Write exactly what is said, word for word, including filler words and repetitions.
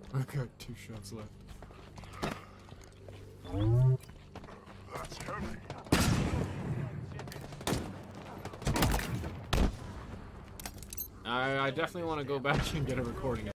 I've got two shots left. That's heavy. I, I definitely want to go back and get a recording.